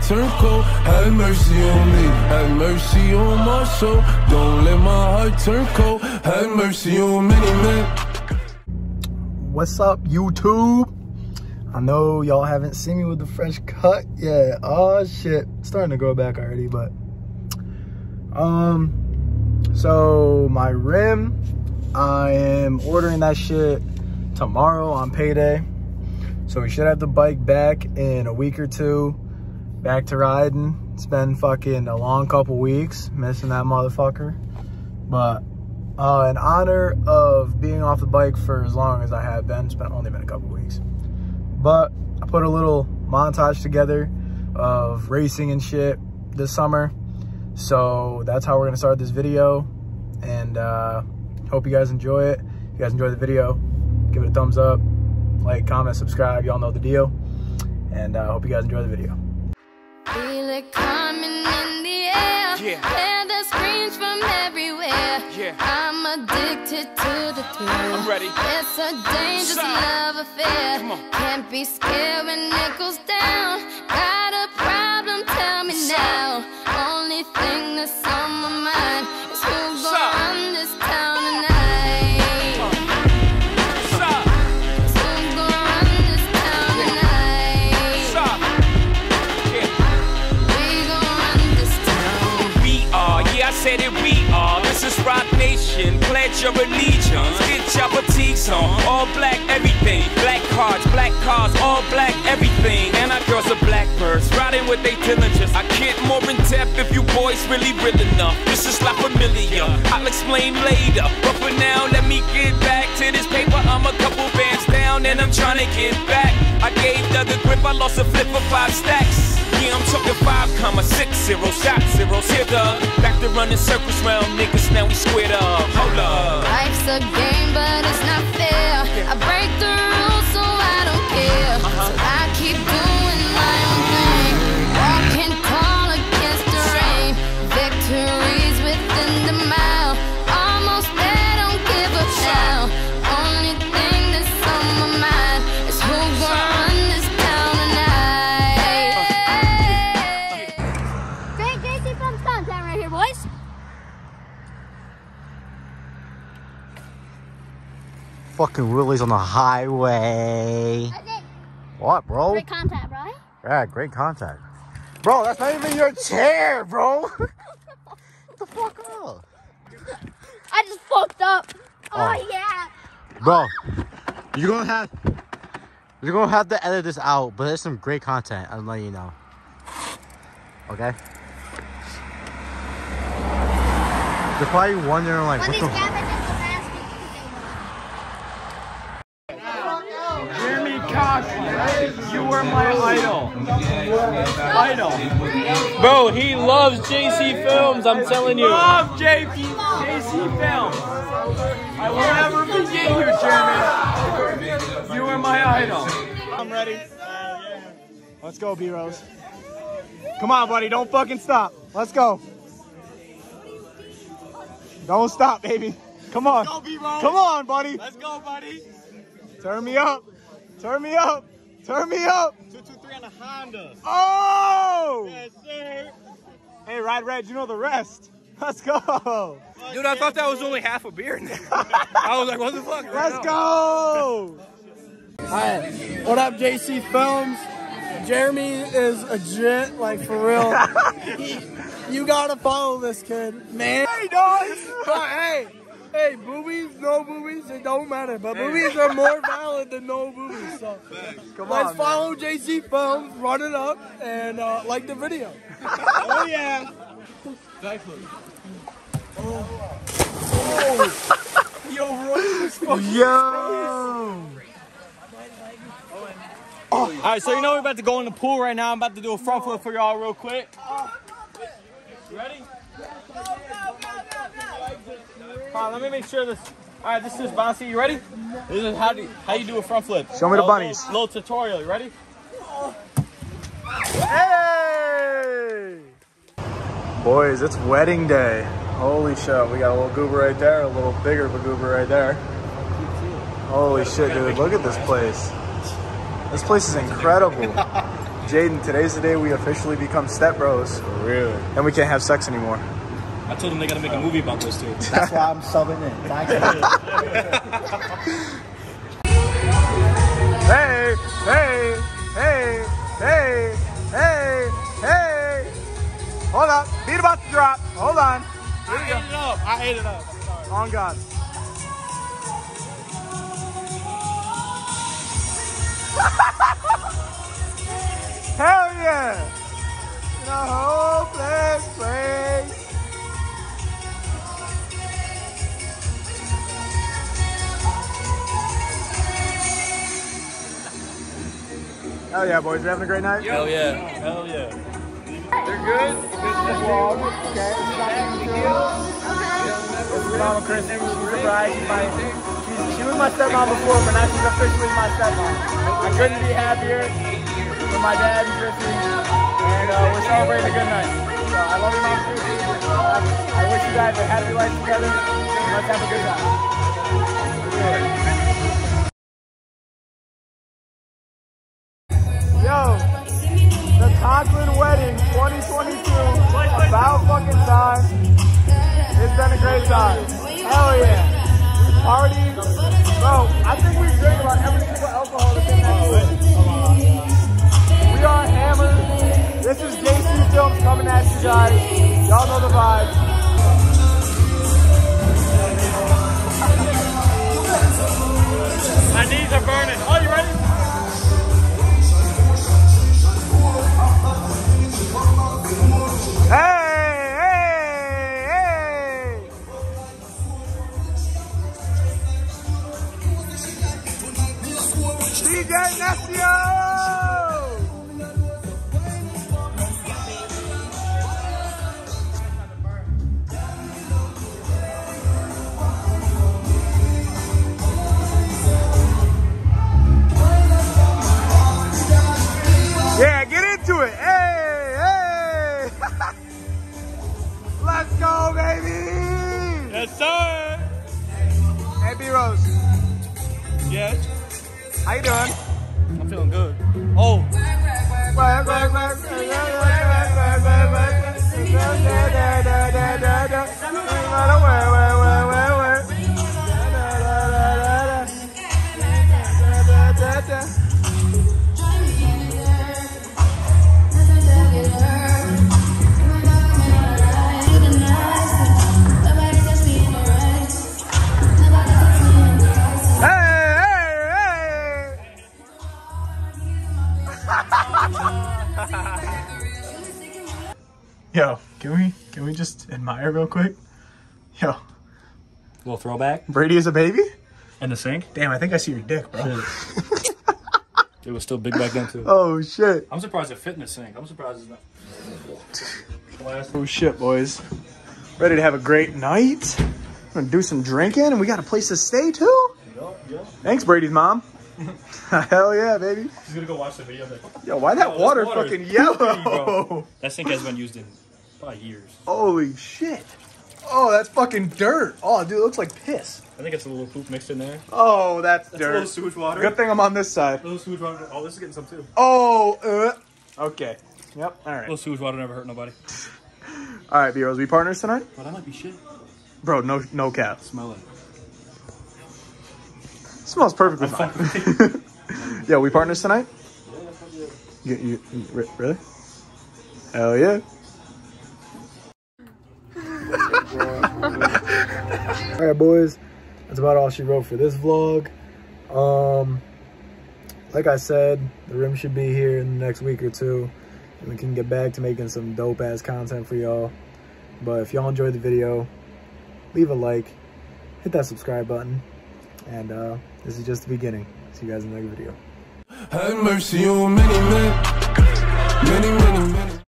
turn cold. Have mercy on me, have mercy on my soul. Don't let my heart turn cold. Have mercy on many men. What's up, YouTube? I know y'all haven't seen me with the fresh cut yet. Oh shit, it's starting to grow back already, but so my rim, I am ordering that shit tomorrow on payday. So we should have the bike back in a week or two, back to riding. It's been fucking a long couple weeks missing that motherfucker, but in honor of being off the bike for as long as I have been, it's only been a couple weeks, but I put a little montage together of racing and shit this summer. So that's how we're gonna start this video, and hope you guys enjoy it. If you guys enjoy the video, give it a thumbs up, like, comment, subscribe. Y'all know the deal, and I hope you guys enjoy the video. Feel it coming in the air. Hear the screams from everywhere. I'm addicted to the thrill. I'm ready. It's a dangerous love affair. Can't be scared when it goes down. Got a problem? Tell me now. Only thing that's on my mind is who's gonna run this town tonight. Said it, we are. This is Rock Nation. Pledge your allegiance. Get your fatigues on. All black everything. Black cars, all black everything. And our girls are blackbirds, riding with they diligence. I get more in depth if you boys really real enough. This is not familiar. I'll explain later. But for now, let me get back to this paper. I'm a couple bands down and I'm trying to get back. I gave Doug a grip. I lost a flip for 5 stacks. Yeah, I'm talking 5,60, shot zeros. Here, Doug. Back to running circles round niggas, now we squared up. Hold up. Life's a game, but it's not fair. I break the rules, so I don't care. So I keep doing my own thing. Walking tall against the rain. Victories within the mile. Almost there, don't give up now. Only thing that's on my mind is who's gonna run this town tonight. Great JC Films content right here, boys. Fucking wheelies on the highway. What, bro? Great contact, bro. Yeah, great contact. Bro, that's not even your chair, bro. Get the fuck up. I just fucked up. Oh yeah. Bro, you're gonna have to edit this out, but there's some great content, I'm letting you know. Okay? They're probably wondering like, what the You were my idol. Bro, he loves JC Films, I'm telling you. Love JC Films. I will never forget you, Jeremy. You were my idol. I'm ready. Let's go, B-Rose. Come on, buddy, don't fucking stop. Let's go. Don't stop, baby. Come on. Let's go, B-Rose. Come on, buddy. Let's go, buddy. Turn me up. Turn me up. Turn me up. 223 on a Honda. Oh! Yes, sir. Hey, Ride Red, you know the rest. Let's go. Dude, I thought that was only half a beer in there. I was like, what the fuck? Let's go. Hi. What up, JC Films? Jeremy is a jet, like, for real. You gotta follow this kid, man. Hey, dogs. But hey, boobies, no boobies, it don't matter. But boobies are more valid than no boobies. So let's follow JC Films, run it up, and like the video. Oh yeah. Exactly. Oh. Yo, Royce. Yo. All right, so you know we're about to go in the pool right now. I'm about to do a front flip for y'all real quick. You ready? Hold on, let me make sure this. All right, this is bouncy. You ready? This is how you do a front flip. Show me the bunnies. Little tutorial. You ready? Hey! Boys, it's wedding day. Holy shit, we got a little goober right there, a little bigger of a goober right there. Holy shit, dude, look at this place. This place is incredible. Jaden, today's the day we officially become Stepbros. For real. And we can't have sex anymore. I told them they gotta make a movie about this too. That's why I'm subbing in. Hey, hey, hey, hey, hey, hey. Hold up. Beat about to drop. Hold on. Here we go. I ate it up. I'm sorry. On God. Hell yeah! In a hopeless place. Hell yeah, boys. You having a great night? Hell yeah. Hell yeah. They're good? Okay. This is Mama Kristen. She's a bride. She was my stepmom before, but now she's officially my stepmom. I couldn't be happier for my dad and Kristen. And we're celebrating a good night. So I love you, Mom Kristen. I wish you guys a happy life together. Let's have a good time. Yo, the Conklin Wedding 2022. About fucking time. It's been a great time. Hell yeah. We partied. Bro, I think we drink about every single alcohol that's in that shit. We are hammered. This is JC Films coming at you guys. Y'all know the vibe. My knees are burning. Oh, you ready? Hey, hey, hey. DJ Nesio! Yeah, get into it. Hey, hey. Let's go, baby. Yes, sir. Hey, B-Rose. Yes. How you doing? I'm feeling good. Oh. Yo, can we just admire real quick? Yo, Little throwback. Brady is a baby? In the sink. Damn, I think I see your dick, bro. It was still big back then too. Oh shit. I'm surprised it fit in the sink. I'm surprised it's not. Oh shit, boys. Ready to have a great night? We're gonna do some drinking and we got a place to stay too? Yup. Thanks, Brady's mom. Hell yeah, baby. She's gonna go watch the video. Yo, why that water fucking yellow? That sink has been used in 5 years. Holy shit. Oh, that's fucking dirt. Oh, dude, it looks like piss. I think it's a little poop mixed in there. Oh, that's dirt. A little sewage water. Good thing I'm on this side. A little sewage water. Oh, this is getting some too. Oh, okay. Yep, all A right. little sewage water never hurt nobody. All right, B-Rose, we partners tonight? But that might be shit. Bro, no cap. Smell it. Smells perfectly fine. Yo, we partners tonight? Yeah, you really? Hell yeah. All right, boys. That's about all she wrote for this vlog. Like I said, the rim should be here in the next week or two. And we can get back to making some dope-ass content for y'all. But if y'all enjoyed the video, leave a like, hit that subscribe button. And this is just the beginning. See you guys in the next video. Have mercy on many men.